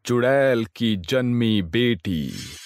चुड़ैल की जन्मी बेटी।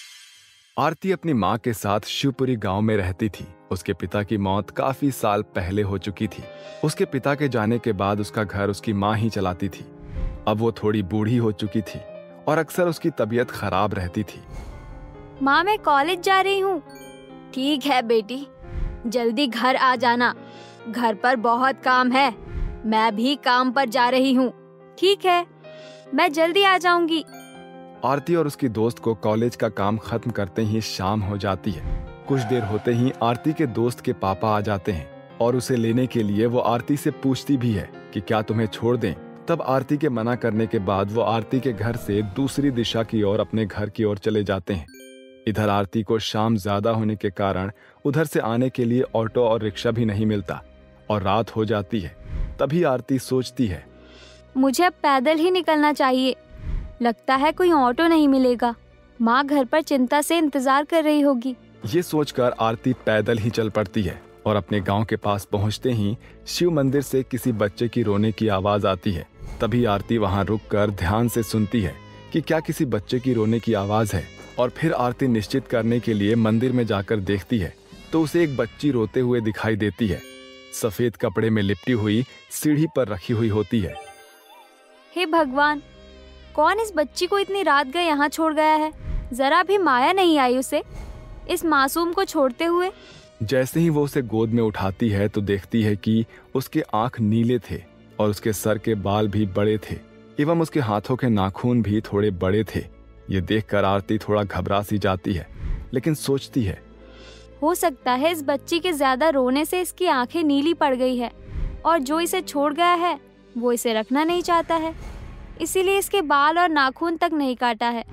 आरती अपनी माँ के साथ शिवपुरी गांव में रहती थी। उसके पिता की मौत काफी साल पहले हो चुकी थी। उसके पिता के जाने के बाद उसका घर उसकी माँ ही चलाती थी। अब वो थोड़ी बूढ़ी हो चुकी थी और अक्सर उसकी तबीयत खराब रहती थी। माँ, मैं कॉलेज जा रही हूँ। ठीक है बेटी, जल्दी घर आ जाना, घर पर बहुत काम है। मैं भी काम पर जा रही हूँ। ठीक है, मैं जल्दी आ जाऊंगी। आरती और उसकी दोस्त को कॉलेज का काम खत्म करते ही शाम हो जाती है। कुछ देर होते ही आरती के दोस्त के पापा आ जाते हैं और उसे लेने के लिए वो आरती से पूछती भी है कि क्या तुम्हें छोड़ दें। तब आरती के मना करने के बाद वो आरती के घर से दूसरी दिशा की ओर अपने घर की ओर चले जाते हैं। इधर आरती को शाम ज्यादा होने के कारण उधर से आने के लिए ऑटो और रिक्शा भी नहीं मिलता और रात हो जाती है। तभी आरती सोचती है, मुझे अब पैदल ही निकलना चाहिए। लगता है कोई ऑटो नहीं मिलेगा। माँ घर पर चिंता से इंतजार कर रही होगी। ये सोचकर आरती पैदल ही चल पड़ती है और अपने गांव के पास पहुंचते ही शिव मंदिर से किसी बच्चे की रोने की आवाज आती है। तभी आरती वहां रुककर ध्यान से सुनती है कि क्या किसी बच्चे की रोने की आवाज है। और फिर आरती निश्चित करने के लिए मंदिर में जाकर देखती है तो उसे एक बच्ची रोते हुए दिखाई देती है। सफेद कपड़े में लिपटी हुई सीढ़ी पर रखी हुई होती है। हे भगवान, कौन इस बच्ची को इतनी रात गए यहाँ छोड़ गया है? जरा भी माया नहीं आई उसे इस मासूम को छोड़ते हुए। जैसे ही वो उसे गोद में उठाती है तो देखती है कि उसके आंख नीले थे और उसके सर के बाल भी बड़े थे एवं उसके हाथों के नाखून भी थोड़े बड़े थे। ये देखकर आरती थोड़ा घबरा सी जाती है, लेकिन सोचती है, हो सकता है इस बच्ची के ज्यादा रोने से इसकी आंखें नीली पड़ गई है और जो इसे छोड़ गया है वो इसे रखना नहीं चाहता है, इसीलिए इसके बाल और नाखून तक नहीं काटा है।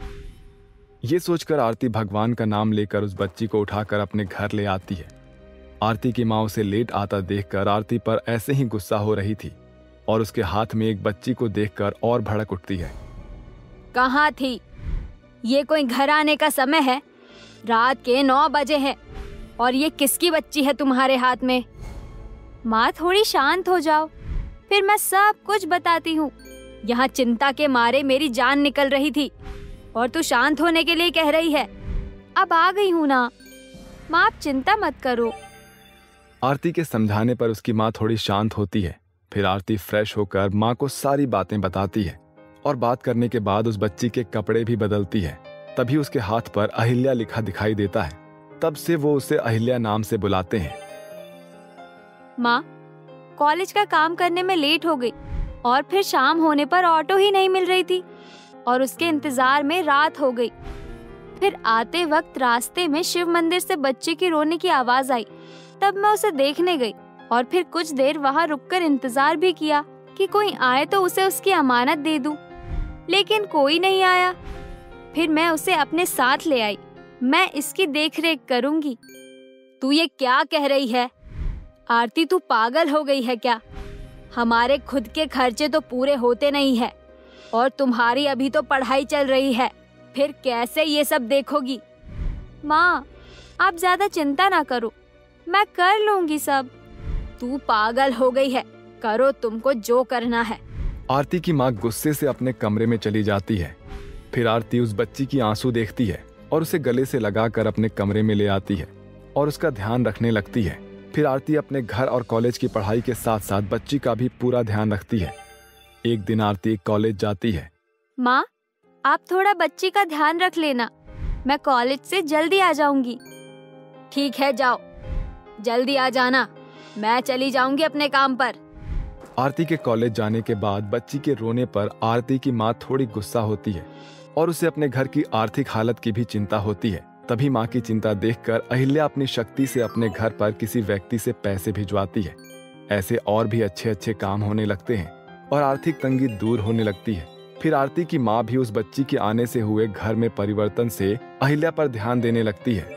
ये सोचकर आरती भगवान का नाम लेकर उस बच्ची को उठाकर अपने घर ले आती है। आरती की माँ उसे लेट आता देखकर आरती पर ऐसे ही गुस्सा हो रही थी और उसके हाथ में एक बच्ची को देखकर और भड़क उठती है। कहाँ थी? ये कोई घर आने का समय है? रात के 9 बजे हैं और ये किसकी बच्ची है तुम्हारे हाथ में? माँ, थोड़ी शांत हो जाओ, फिर मैं सब कुछ बताती हूँ। यहाँ चिंता के मारे मेरी जान निकल रही थी और तू शांत होने के लिए कह रही है। अब आ गई हूँ ना माँ, आप चिंता मत करो। आरती के समझाने पर उसकी माँ थोड़ी शांत होती है। फिर आरती फ्रेश होकर माँ को सारी बातें बताती है और बात करने के बाद उस बच्ची के कपड़े भी बदलती है। तभी उसके हाथ पर अहिल्या लिखा दिखाई देता है। तब से वो उसे अहिल्या नाम से बुलाते हैं। माँ, कॉलेज का काम करने में लेट हो गई और फिर शाम होने पर ऑटो ही नहीं मिल रही थी और उसके इंतजार में रात हो गई। फिर आते वक्त रास्ते में शिव मंदिर से बच्चे की रोने की आवाज आई। तब मैं उसे देखने गई और फिर कुछ देर वहां रुककर इंतजार भी किया कि कोई आए तो उसे उसकी अमानत दे दूं, लेकिन कोई नहीं आया। फिर मैं उसे अपने साथ ले आई। मैं इसकी देखरेख करूंगी। तू ये क्या कह रही है? आरती, तू पागल हो गई है क्या? हमारे खुद के खर्चे तो पूरे होते नहीं है और तुम्हारी अभी तो पढ़ाई चल रही है, फिर कैसे ये सब देखोगी? माँ, आप ज्यादा चिंता ना करो, मैं कर लूंगी सब। तू पागल हो गई है, करो तुमको जो करना है। आरती की माँ गुस्से से अपने कमरे में चली जाती है। फिर आरती उस बच्ची की आंसू देखती है और उसे गले से लगाकर अपने कमरे में ले आती है और उसका ध्यान रखने लगती है। फिर आरती अपने घर और कॉलेज की पढ़ाई के साथ साथ बच्ची का भी पूरा ध्यान रखती है। एक दिन आरती कॉलेज जाती है। माँ, आप थोड़ा बच्ची का ध्यान रख लेना, मैं कॉलेज से जल्दी आ जाऊंगी। ठीक है, जाओ, जल्दी आ जाना, मैं चली जाऊंगी अपने काम पर। आरती के कॉलेज जाने के बाद बच्ची के रोने पर आरती की माँ थोड़ी गुस्सा होती है और उसे अपने घर की आर्थिक हालत की भी चिंता होती है। तभी माँ की चिंता देखकर अहिल्या अपनी शक्ति से अपने घर पर किसी व्यक्ति से पैसे भिजवाती है। ऐसे और भी अच्छे अच्छे काम होने लगते हैं और आर्थिक तंगी दूर होने लगती है। फिर आरती की माँ भी उस बच्ची के आने से हुए घर में परिवर्तन से अहिल्या पर ध्यान देने लगती है।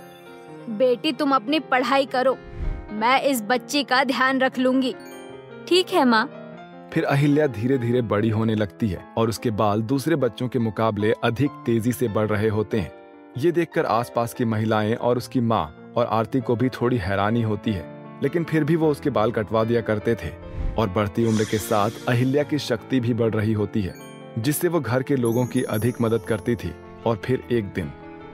बेटी, तुम अपनी पढ़ाई करो, मैं इस बच्ची का ध्यान रख लूंगी। ठीक है माँ। फिर अहिल्या धीरे धीरे बड़ी होने लगती है और उसके बाल दूसरे बच्चों के मुकाबले अधिक तेजी से बढ़ रहे होते हैं। ये देखकर आसपास की महिलाएं और उसकी माँ और आरती को भी थोड़ी हैरानी होती है, लेकिन फिर भी वो उसके बाल कटवा दिया करते थे और बढ़ती उम्र के साथ अहिल्या की शक्ति भी बढ़ रही होती है। जिससे वो घर के लोगों की अधिक मदद करती थी। और फिर एक दिन,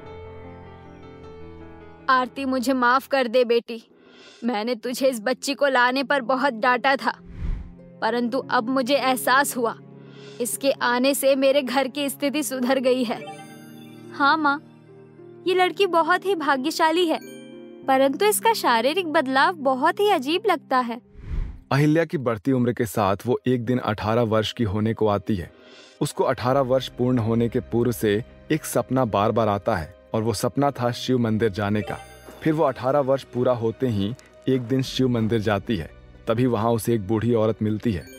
आरती, मुझे माफ कर दे बेटी। मैंने तुझे इस बच्ची को लाने पर बहुत डांटा था, परंतु अब मुझे एहसास हुआ इसके आने से मेरे घर की स्थिति सुधर गई है। हाँ माँ, ये लड़की बहुत ही भाग्यशाली है, परंतु इसका शारीरिक बदलाव बहुत ही अजीब लगता है। अहिल्या की बढ़ती उम्र के साथ वो एक दिन 18 वर्ष की होने को आती है। उसको 18 वर्ष पूर्ण होने के पूर्व से एक सपना बार बार आता है, और वो सपना था शिव मंदिर जाने का। फिर वो 18 वर्ष पूरा होते ही एक दिन शिव मंदिर जाती है। तभी वहां उसे एक बूढ़ी औरत मिलती है।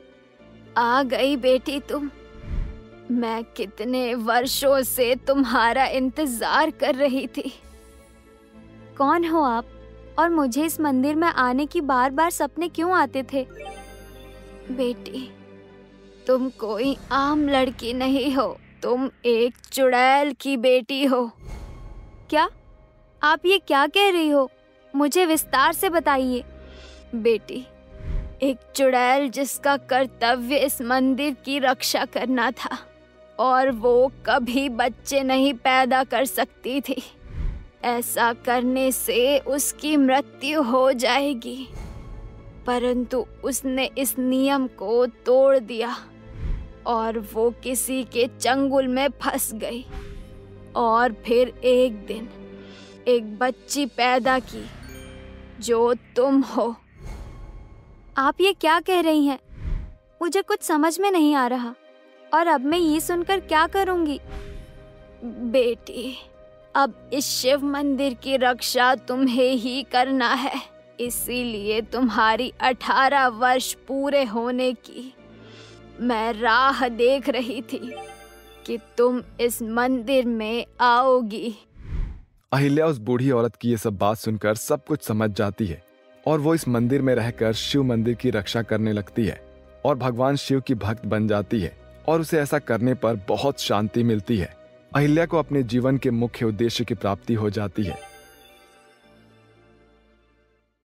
आ गई बेटी तुम। मैं कितने वर्षों से तुम्हारा इंतजार कर रही थी। कौन हो आप, और मुझे इस मंदिर में आने की बार बार सपने क्यों आते थे? बेटी, तुम कोई आम लड़की नहीं हो, तुम एक चुड़ैल की बेटी हो। क्या? आप ये क्या कह रही हो? मुझे विस्तार से बताइए। बेटी, एक चुड़ैल जिसका कर्तव्य इस मंदिर की रक्षा करना था, और वो कभी बच्चे नहीं पैदा कर सकती थी। ऐसा करने से उसकी मृत्यु हो जाएगी, परंतु उसने इस नियम को तोड़ दिया और वो किसी के चंगुल में फंस गई, और फिर एक दिन एक बच्ची पैदा की जो तुम हो। आप ये क्या कह रही हैं? मुझे कुछ समझ में नहीं आ रहा, और अब मैं ये सुनकर क्या करूंगी? बेटी, अब इस शिव मंदिर की रक्षा तुम्हें ही करना है, इसीलिए तुम्हारी 18 वर्ष पूरे होने की मैं राह देख रही थी कि तुम इस मंदिर में आओगी। अहिल्या उस बूढ़ी औरत की ये सब बात सुनकर सब कुछ समझ जाती है, और वो इस मंदिर में रहकर शिव मंदिर की रक्षा करने लगती है और भगवान शिव की भक्त बन जाती है, और उसे ऐसा करने पर बहुत शांति मिलती है। अहिल्या को अपने जीवन के मुख्य उद्देश्य की प्राप्ति हो जाती है।